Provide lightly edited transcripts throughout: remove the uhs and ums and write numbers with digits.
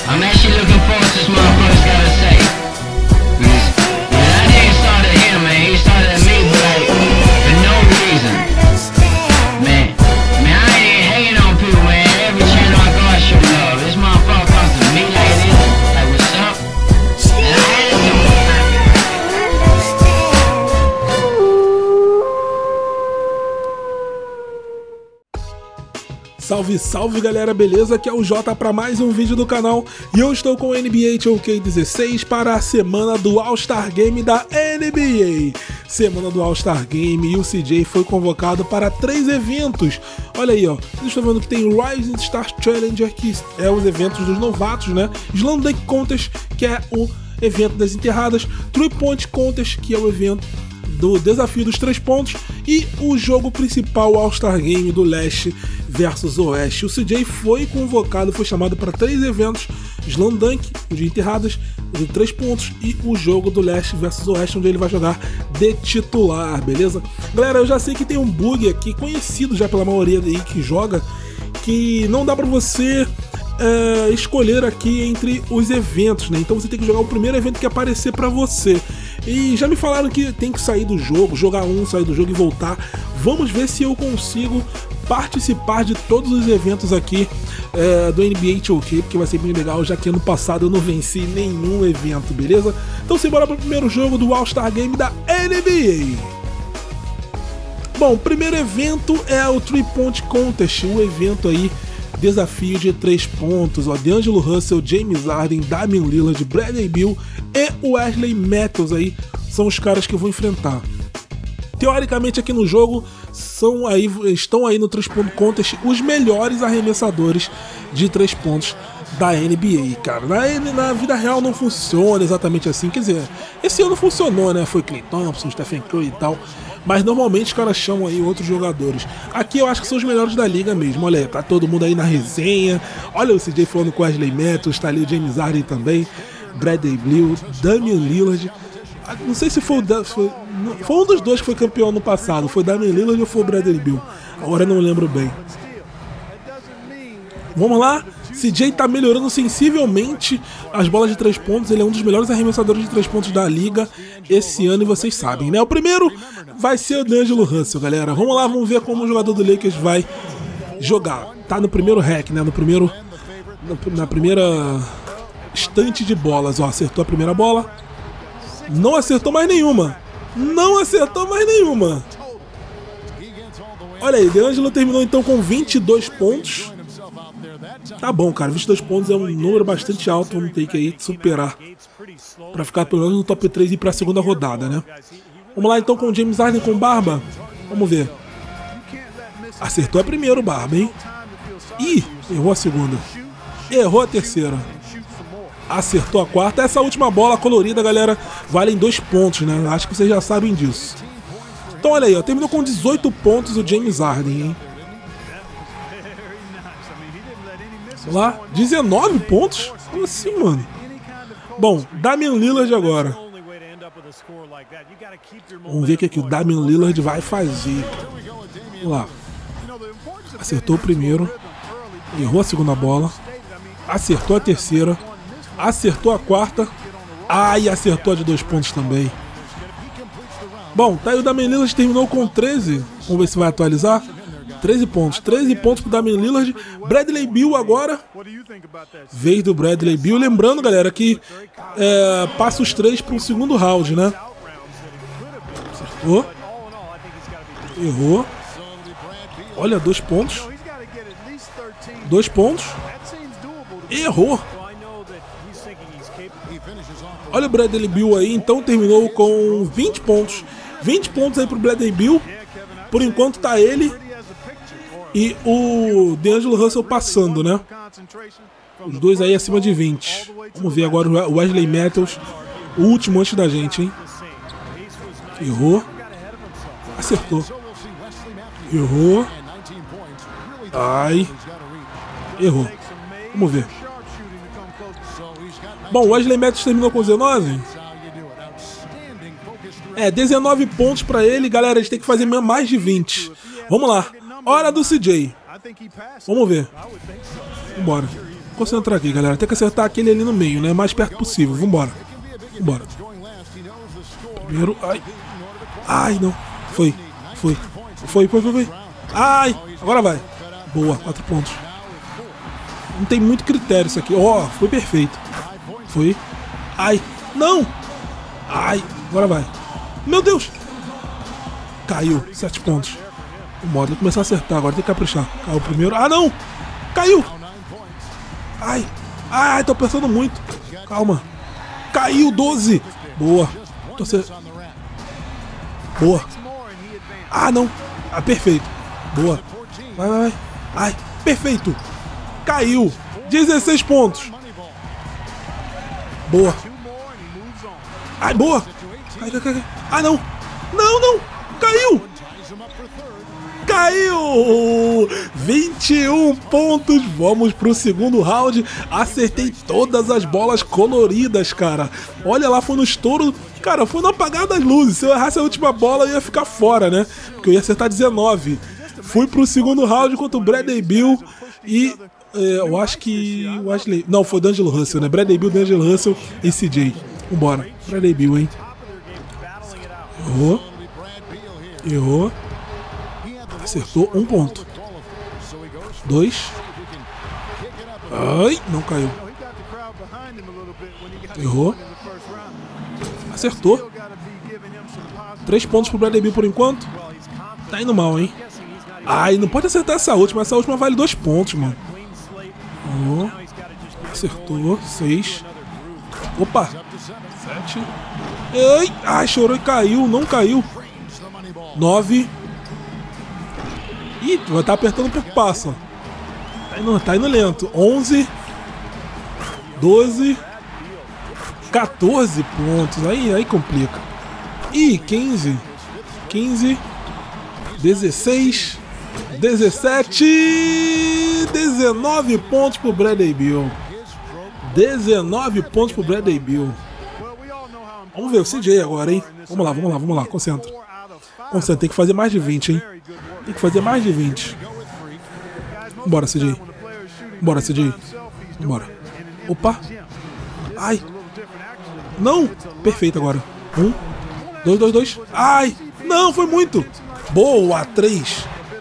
I'm actually looking forward to this motherfucker's gotta say. That nigga started at him, man. He started at me, but like, for no reason. Man, I ain't even hating on people, man. Every channel I go, I show love. This motherfucker comes to me like this. Like, what's up? And I had to do it. Salve, salve galera, beleza? Aqui é o Jota para mais um vídeo do canal e eu estou com o NBA 2K16 para a semana do All-Star Game da NBA. Semana do All-Star Game e o CJ foi convocado para 3 eventos. Olha aí, ó, vocês estão vendo que tem o Rising Stars Challenger, que é os eventos dos novatos, né? Slam Dunk Contest, que é o evento das enterradas, 3-Point Contest, que é o evento do desafio dos 3 pontos, e o jogo principal, o All-Star Game do Leste versus Oeste. O CJ foi convocado, foi chamado para 3 eventos: Slam Dunk, o de enterradas, o de 3 pontos e o jogo do Leste versus Oeste, onde ele vai jogar de titular, beleza? Galera, eu já sei que tem um bug aqui, conhecido já pela maioria aí que joga, que não dá para você escolher aqui entre os eventos, né? Então você tem que jogar o primeiro evento que aparecer para você. E já me falaram que tem que sair do jogo, jogar sair do jogo e voltar. Vamos ver se eu consigo participar de todos os eventos aqui do NBA 2K, porque vai ser bem legal, já que ano passado eu não venci nenhum evento, beleza? Então simbora para o primeiro jogo do All-Star Game da NBA. Bom, o primeiro evento é o 3-Point Contest, o evento aí, desafio de 3 pontos, ó, D'Angelo Russell, James Harden, Damian Lillard, Bradley Beal e Wesley Matthews aí são os caras que eu vou enfrentar. Teoricamente aqui no jogo estão aí no 3-Point Contest os melhores arremessadores de 3 pontos da NBA, cara. Na vida real não funciona exatamente assim, quer dizer, esse ano funcionou, né? Foi Klay Thompson, Stephen Curry e tal, mas normalmente os caras chamam aí outros jogadores. Aqui eu acho que são os melhores da liga mesmo, olha aí, tá todo mundo aí na resenha, olha o CJ falando com o Wesley Matthews, tá ali o James Harden também, Bradley Beal, Damian Lillard, não sei se foi um dos dois que foi campeão no passado, foi Damian Lillard ou foi o Bradley Beal, agora eu não lembro bem. Vamos lá, CJ tá melhorando sensivelmente as bolas de 3 pontos, ele é um dos melhores arremessadores de 3 pontos da liga esse ano e vocês sabem, né? O primeiro vai ser o D'Angelo Russell, galera. Vamos lá, vamos ver como o jogador do Lakers vai jogar. Tá no primeiro hack, né? Na primeira estante de bolas, ó, acertou a primeira bola. Não acertou mais nenhuma. Não acertou mais nenhuma. Olha aí, D'Angelo terminou então com 22 pontos. Tá bom, cara, 22 pontos é um número bastante alto, vamos ter que aí superar pra ficar pelo menos no top 3 e ir pra segunda rodada, né? Vamos lá então com o James Harden com Barba. Vamos ver. Acertou a primeira o Barba, hein? Ih, errou a segunda. Errou a terceira. Acertou a quarta. Essa última bola colorida, galera, vale em 2 pontos, né? Acho que vocês já sabem disso. Então olha aí, ó, terminou com 18 pontos o James Harden, hein? Vamos lá, 19 pontos? Como assim, mano? Bom, Damian Lillard agora. Vamos ver o que o Damian Lillard vai fazer. Vamos lá. Acertou o primeiro. Errou a segunda bola. Acertou a terceira. Acertou a quarta. E acertou a de 2 pontos também. Bom, tá aí o Damian Lillard, terminou com 13. Vamos ver se vai atualizar. 13 pontos pro Damian Lillard. Bradley Beal agora. Vez do Bradley Beal. Lembrando, galera, que passa os 3 para um segundo round, né? Acertou. Errou. Olha, 2 pontos. 2 pontos. Errou. Olha o Bradley Beal aí, então terminou com 20 pontos. 20 pontos aí pro Bradley Beal. Por enquanto tá ele e o D'Angelo Russell passando, né? Os dois aí acima de 20. Vamos ver agora o Wesley Matthews, o último antes da gente, hein? Errou. Acertou. Errou. Errou. Vamos ver. Bom, o Wesley Matthews terminou com 19. 19 pontos pra ele, galera. A gente tem que fazer mais de 20. Vamos lá. Hora do CJ. Vamos ver. Vambora. concentrar aqui, galera. Tem que acertar aquele ali no meio, né? Mais perto possível. Vambora. Vambora. Primeiro. Ai. Ai, não. Foi. Ai. Agora vai. Boa. 4 pontos. Não tem muito critério isso aqui. Ó, foi perfeito. Foi. Ai. Não. Ai. Agora vai. Meu Deus. Caiu. 7 pontos. O modo vai começar a acertar. Agora tem que caprichar. Caiu o primeiro. Ah, não. Caiu. Ai. Ai, tô pensando muito. Calma. Caiu 12. Boa. Boa. Ah, não. Ah, perfeito. Boa. Vai. Ai, perfeito. Caiu. 16 pontos. Boa. Ai, boa. Cai. Ah, não. Não. Caiu. 21 pontos. Vamos pro segundo round. Acertei todas as bolas coloridas, cara. Olha lá, foi no estouro. Cara, foi no apagar das luzes. Se eu errasse a última bola, eu ia ficar fora, né? Porque eu ia acertar 19. Fui pro segundo round contra o Bradley Beal e... eu acho que o Wesley... Não, foi o D'Angelo Russell, né? Bradley Beal, D'Angelo Russell e CJ. Vambora. Bradley Beal, hein? Errou. Acertou 1 ponto. 2. Ai, não caiu. Errou. Acertou. 3 pontos pro Bradley Beal por enquanto. Tá indo mal, hein? Ai, não pode acertar essa última. Essa última vale 2 pontos, mano. Acertou. 6. Opa. 7. Ai, chorou e caiu. Não caiu. 9. Ih, vai estar apertando pro passo. Tá indo lento. 11. 12. 14 pontos. Aí complica. Ih, 15. 16. 17. 19 pontos pro Bradley Beal. 19 pontos pro Bradley Beal. Vamos ver o CJ agora, hein? Vamos lá. Concentra. Tem que fazer mais de 20, hein? Tem que fazer mais de 20. Bora, CJ. Bora. Opa. Ai. Não. Perfeito agora. 1. 2. Ai. Não, foi muito. Boa. 3.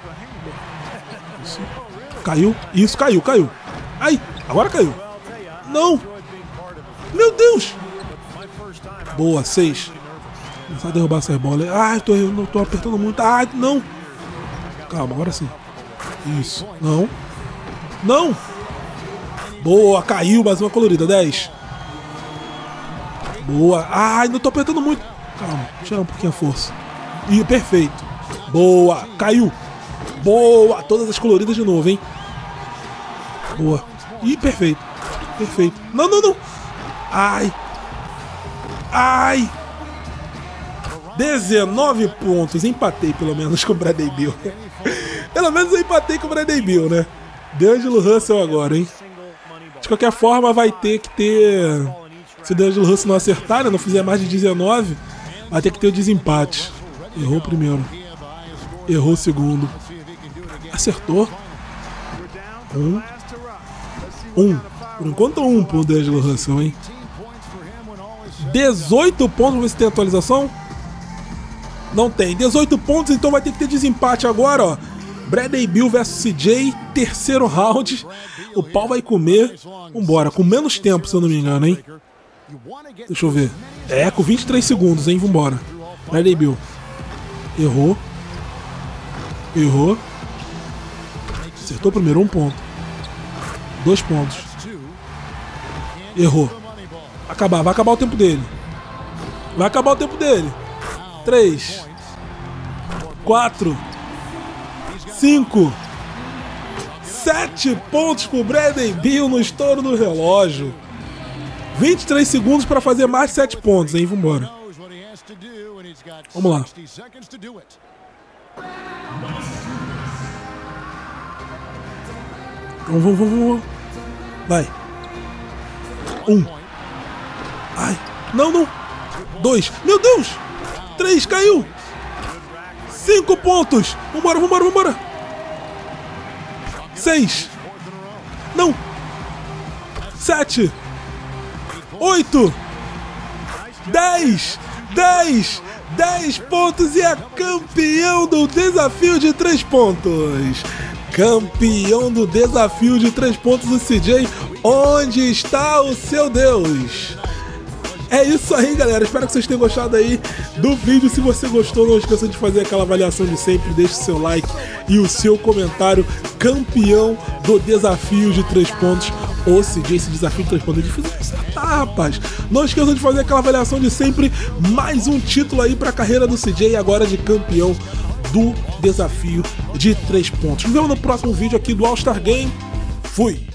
Caiu. Isso, caiu. Ai. Agora caiu. Não. Meu Deus. Boa. 6. Começar a derrubar essas bolas. Ai, tô apertando muito. Ai, não. Calma, agora sim. Isso. Não. Boa, caiu, mais uma colorida. 10. Boa. Ai, não tô apertando muito. Calma, tirar um pouquinho a força. Ih, perfeito. Boa, caiu. Boa, todas as coloridas de novo, hein. Boa. Ih, perfeito. Não. Ai. 19 pontos. Empatei pelo menos com o Bradley Beal. Pelo menos eu empatei com o Bradley Beal, né? D'Angelo Russell agora, hein? De qualquer forma, vai ter que ter... Se o D'Angelo Russell não acertar, né? Não fizer mais de 19, vai ter que ter o desempate. Errou o primeiro. Errou o segundo. Acertou. 1. Por enquanto 1 pro D'Angelo Russell, hein? 18 pontos. Vamos ver se tem atualização. Não tem. 18 pontos, então vai ter que ter desempate agora, ó. Bradley Beal versus CJ, terceiro round. O pau vai comer. Vambora, com menos tempo, se eu não me engano, hein. Deixa eu ver. Com 23 segundos, hein. Vambora. Bradley Beal. Errou. Acertou primeiro, 1 ponto. 2 pontos. Errou. Vai acabar o tempo dele. 3, 4, 5, 7 pontos pro Bradley Beal no estouro do relógio. 23 segundos para fazer mais de 7 pontos, hein? Vambora. Vamos lá. Vamos. Vai. 1. Ai. Não. 2. Meu Deus. 3. Caiu. 5 pontos. Vambora. 6. Não. 7, 8, 10 pontos e é campeão do desafio de 3 pontos. Campeão do desafio de 3 pontos, o CJ. Onde está o seu Deus? É isso aí, galera. Espero que vocês tenham gostado aí do vídeo. Se você gostou, não esqueça de fazer aquela avaliação de sempre. Deixe seu like e o seu comentário. Campeão do desafio de 3 pontos. Ô, CJ, esse desafio de 3 pontos é difícil de acertar, rapaz. Não esqueça de fazer aquela avaliação de sempre. Mais um título aí pra carreira do CJ, agora de campeão do desafio de 3 pontos. Nos vemos no próximo vídeo aqui do All Star Game. Fui!